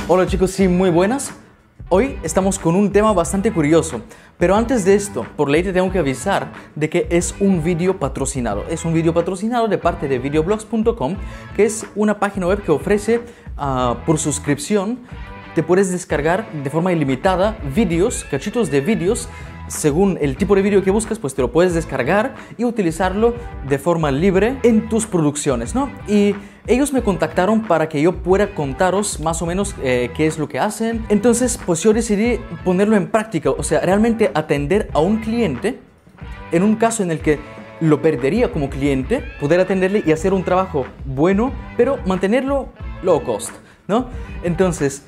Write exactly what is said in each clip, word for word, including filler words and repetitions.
Hola chicos, sí, muy buenas. Hoy estamos con un tema bastante curioso, pero antes de esto, por ley te tengo que avisar de que es un vídeo patrocinado. Es un vídeo patrocinado de parte de videoblogs punto com, que es una página web que ofrece uh, por suscripción. Te puedes descargar de forma ilimitada vídeos, cachitos de vídeos. Según el tipo de vídeo que buscas, pues te lo puedes descargar y utilizarlo de forma libre en tus producciones, ¿no? Y ellos me contactaron para que yo pueda contaros más o menos eh, qué es lo que hacen. Entonces, pues yo decidí ponerlo en práctica, o sea, realmente atender a un cliente en un caso en el que lo perdería como cliente, poder atenderle y hacer un trabajo bueno, pero mantenerlo low cost, ¿no? Entonces,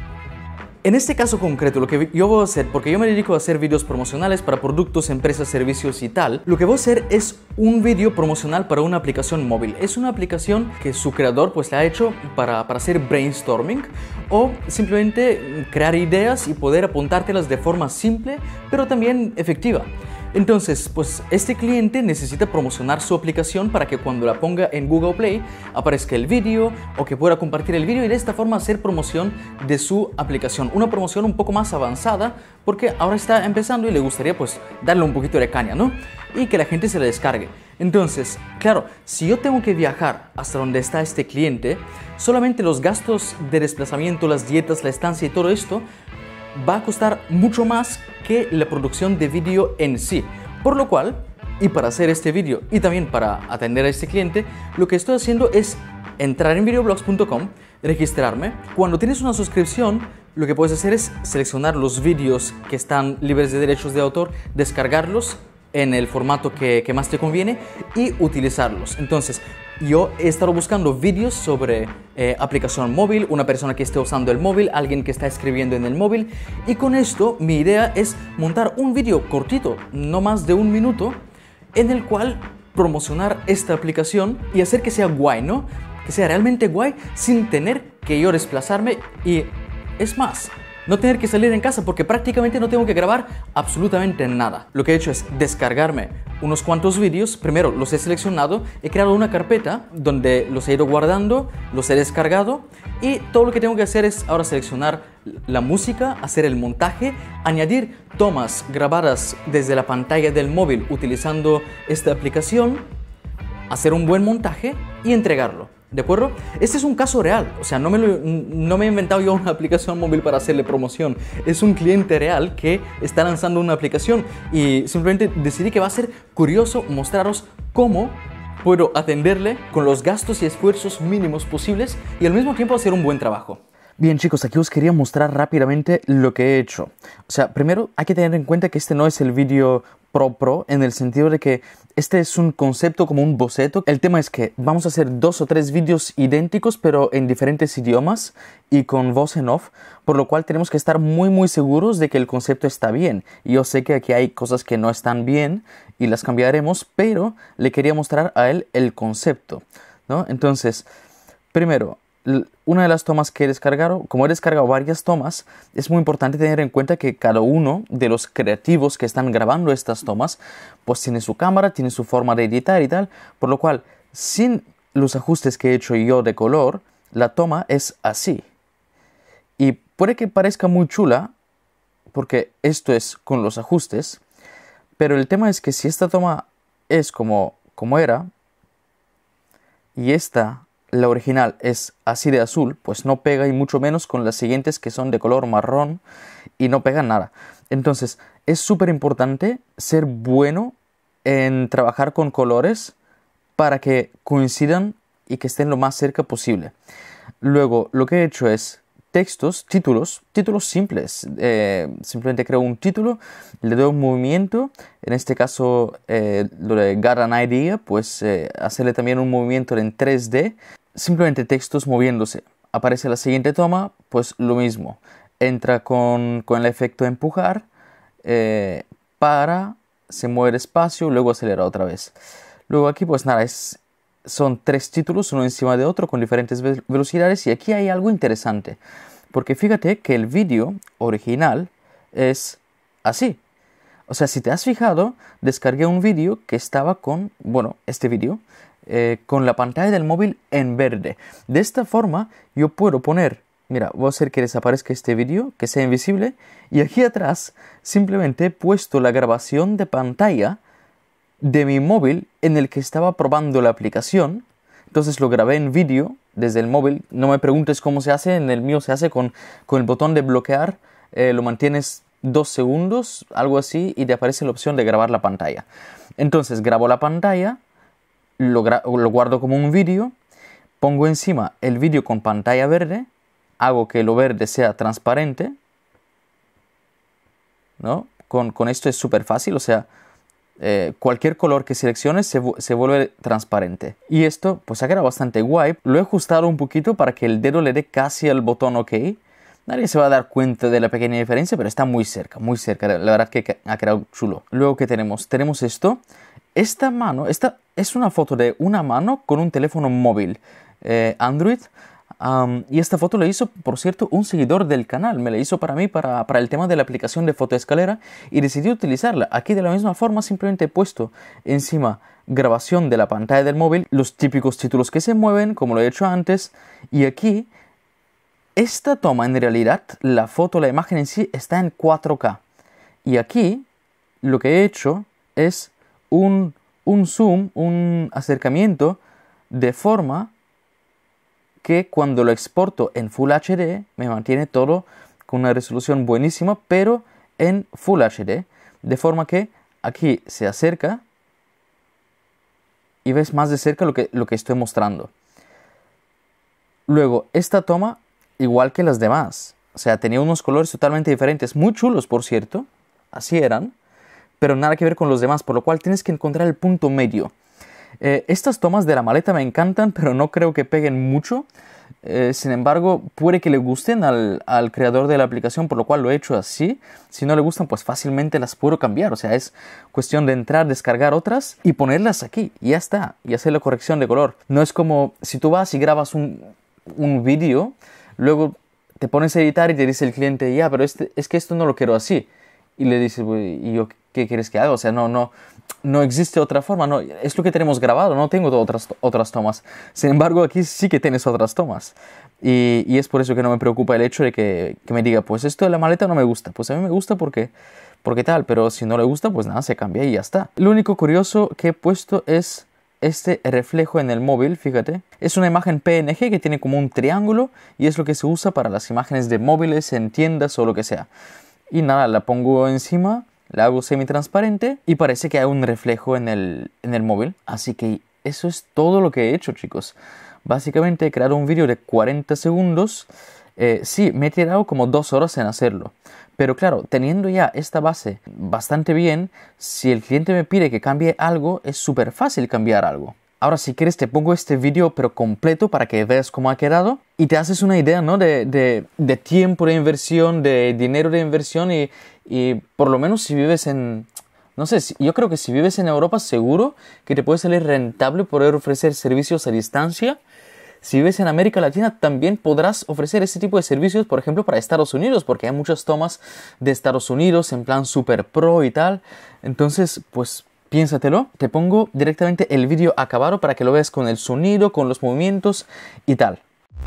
en este caso concreto, lo que yo voy a hacer, porque yo me dedico a hacer vídeos promocionales para productos, empresas, servicios y tal, lo que voy a hacer es un vídeo promocional para una aplicación móvil. Es una aplicación que su creador pues la ha hecho para, para hacer brainstorming o simplemente crear ideas y poder apuntártelas de forma simple, pero también efectiva. Entonces, pues este cliente necesita promocionar su aplicación para que cuando la ponga en Google Play aparezca el vídeo o que pueda compartir el vídeo y de esta forma hacer promoción de su aplicación. Una promoción un poco más avanzada porque ahora está empezando y le gustaría pues darle un poquito de caña, ¿no? Y que la gente se la descargue. Entonces, claro, si yo tengo que viajar hasta donde está este cliente, solamente los gastos de desplazamiento, las dietas, la estancia y todo esto va a costar mucho más que la producción de vídeo en sí. Por lo cual, y para hacer este vídeo y también para atender a este cliente, lo que estoy haciendo es entrar en videoblogs punto com, registrarme. Cuando tienes una suscripción, lo que puedes hacer es seleccionar los vídeos que están libres de derechos de autor, descargarlos en el formato que, que más te conviene y utilizarlos. Entonces, yo he estado buscando vídeos sobre eh, aplicación móvil, una persona que esté usando el móvil, alguien que está escribiendo en el móvil, y con esto mi idea es montar un vídeo cortito, no más de un minuto, en el cual promocionar esta aplicación y hacer que sea guay, ¿no? Que sea realmente guay sin tener que yo desplazarme y, es más, no tener que salir en casa porque prácticamente no tengo que grabar absolutamente nada. Lo que he hecho es descargarme unos cuantos vídeos. Primero los he seleccionado, he creado una carpeta donde los he ido guardando, los he descargado y todo lo que tengo que hacer es ahora seleccionar la música, hacer el montaje, añadir tomas grabadas desde la pantalla del móvil utilizando esta aplicación, hacer un buen montaje y entregarlo. ¿De acuerdo? Este es un caso real, o sea, no me, lo, no me he inventado yo una aplicación móvil para hacerle promoción. Es un cliente real que está lanzando una aplicación y simplemente decidí que va a ser curioso mostraros cómo puedo atenderle con los gastos y esfuerzos mínimos posibles y al mismo tiempo hacer un buen trabajo. Bien chicos, aquí os quería mostrar rápidamente lo que he hecho. O sea, primero hay que tener en cuenta que este no es el vídeo Pro Pro, en el sentido de que este es un concepto como un boceto. El tema es que vamos a hacer dos o tres vídeos idénticos pero en diferentes idiomas y con voz en off, por lo cual tenemos que estar muy muy seguros de que el concepto está bien. Y yo sé que aquí hay cosas que no están bien y las cambiaremos, pero le quería mostrar a él el concepto, ¿no? Entonces, primero, una de las tomas que he descargado, como he descargado varias tomas, es muy importante tener en cuenta que cada uno de los creativos que están grabando estas tomas, pues tiene su cámara, tiene su forma de editar y tal, por lo cual, sin los ajustes que he hecho yo de color, la toma es así. Y puede que parezca muy chula, porque esto es con los ajustes, pero el tema es que si esta toma es como, como era, y esta la original es así de azul, pues no pega y mucho menos con las siguientes que son de color marrón y no pegan nada. Entonces es súper importante ser bueno en trabajar con colores para que coincidan y que estén lo más cerca posible. Luego lo que he hecho es textos, títulos, títulos simples. Eh, simplemente creo un título, le doy un movimiento, en este caso eh, lo de Got an Idea, pues eh, hacerle también un movimiento en tres D, simplemente textos moviéndose. Aparece la siguiente toma, pues lo mismo, entra con, con el efecto de empujar, eh, para, se mueve despacio, luego acelera otra vez. Luego aquí pues nada, es... son tres títulos, uno encima de otro, con diferentes ve velocidades. Y aquí hay algo interesante, porque fíjate que el vídeo original es así. O sea, si te has fijado, descargué un vídeo que estaba con, bueno, este vídeo, eh, con la pantalla del móvil en verde. De esta forma, yo puedo poner Mira, voy a hacer que desaparezca este vídeo, que sea invisible. Y aquí atrás simplemente he puesto la grabación de pantalla de mi móvil en el que estaba probando la aplicación. Entonces lo grabé en vídeo desde el móvil. No me preguntes cómo se hace, en el mío se hace con, con el botón de bloquear. Eh, lo mantienes dos segundos, algo así, y te aparece la opción de grabar la pantalla. Entonces grabo la pantalla, lo, lo guardo como un vídeo, pongo encima el vídeo con pantalla verde, hago que lo verde sea transparente, ¿no? Con, con esto es súper fácil, o sea, eh, cualquier color que selecciones se, se vuelve transparente. Y esto pues ha quedado bastante guay. Lo he ajustado un poquito para que el dedo le dé casi al botón OK. Nadie se va a dar cuenta de la pequeña diferencia, pero está muy cerca, muy cerca. La verdad que ha quedado chulo. Luego, ¿qué tenemos? Tenemos esto. Esta mano, esta es una foto de una mano con un teléfono móvil eh, Android. Um, y esta foto la hizo, por cierto, un seguidor del canal. Me la hizo para mí, para, para el tema de la aplicación de fotoescalera. Y decidí utilizarla. Aquí de la misma forma simplemente he puesto encima grabación de la pantalla del móvil. Los típicos títulos que se mueven, como lo he hecho antes. Y aquí... esta toma, en realidad, la foto, la imagen en sí, está en cuatro K. Y aquí, lo que he hecho es un, un zoom, un acercamiento, de forma que cuando lo exporto en Full H D, me mantiene todo con una resolución buenísima, pero en Full H D. De forma que aquí se acerca y ves más de cerca lo que, lo que estoy mostrando. Luego, esta toma... igual que las demás. O sea, tenía unos colores totalmente diferentes. Muy chulos, por cierto. Así eran. Pero nada que ver con los demás. Por lo cual tienes que encontrar el punto medio. Eh, estas tomas de la maleta me encantan, pero no creo que peguen mucho. Eh, sin embargo, puede que le gusten al, al creador de la aplicación, por lo cual lo he hecho así. Si no le gustan, pues fácilmente las puedo cambiar. O sea, es cuestión de entrar, descargar otras y ponerlas aquí. Y ya está. Y hacer la corrección de color. No es como si tú vas y grabas un, un vídeo... luego te pones a editar y te dice el cliente, ya, pero este, es que esto no lo quiero así. Y le dices, ¿y yo qué quieres que haga? O sea, no, no, no existe otra forma. No, es lo que tenemos grabado, no tengo otras, otras tomas. Sin embargo, aquí sí que tienes otras tomas. Y, y es por eso que no me preocupa el hecho de que, que me diga, pues esto de la maleta no me gusta. Pues a mí me gusta porque, porque tal, pero si no le gusta, pues nada, se cambia y ya está. Lo único curioso que he puesto es... este reflejo en el móvil, fíjate. Es una imagen P N G que tiene como un triángulo y es lo que se usa para las imágenes de móviles en tiendas o lo que sea. Y nada, la pongo encima, la hago semi-transparente y parece que hay un reflejo en el, en el móvil. Así que eso es todo lo que he hecho, chicos. Básicamente he creado un vídeo de cuarenta segundos. Eh, sí, me he tirado como dos horas en hacerlo. Pero claro, teniendo ya esta base bastante bien, si el cliente me pide que cambie algo, es súper fácil cambiar algo. Ahora, si quieres, te pongo este vídeo pero completo para que veas cómo ha quedado y te haces una idea, ¿no? De, de, de tiempo de inversión, de dinero de inversión y, y por lo menos si vives en... no sé, yo creo que si vives en Europa seguro que te puede salir rentable poder ofrecer servicios a distancia. Si vives en América Latina también podrás ofrecer este tipo de servicios, por ejemplo, para Estados Unidos, porque hay muchas tomas de Estados Unidos en plan super pro y tal. Entonces, pues piénsatelo. Te pongo directamente el vídeo acabado para que lo veas con el sonido, con los movimientos y tal.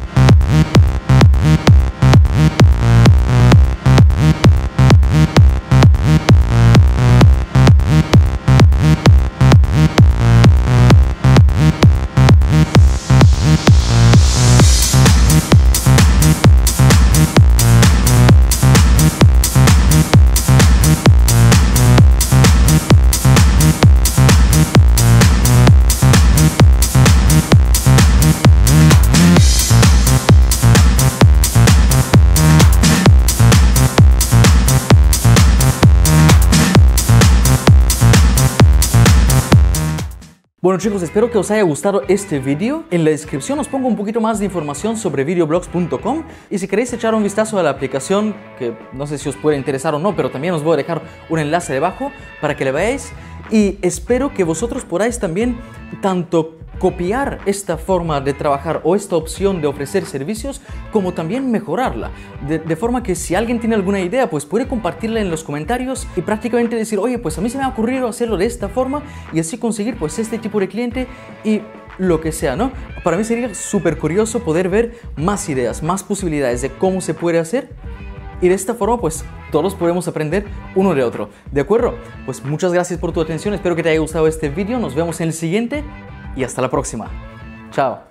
Bueno chicos, espero que os haya gustado este vídeo. En la descripción os pongo un poquito más de información sobre videoblogs punto com y si queréis echar un vistazo a la aplicación, que no sé si os puede interesar o no, pero también os voy a dejar un enlace debajo para que le veáis y espero que vosotros podáis también tanto copiar esta forma de trabajar o esta opción de ofrecer servicios, como también mejorarla, de, de forma que si alguien tiene alguna idea, pues puede compartirla en los comentarios y prácticamente decir, oye, pues a mí se me ha ocurrido hacerlo de esta forma y así conseguir pues este tipo de cliente y lo que sea, ¿no? Para mí sería súper curioso poder ver más ideas, más posibilidades de cómo se puede hacer. Y de esta forma, pues, todos podemos aprender uno de otro. ¿De acuerdo? Pues muchas gracias por tu atención. Espero que te haya gustado este vídeo. Nos vemos en el siguiente y hasta la próxima. Chao.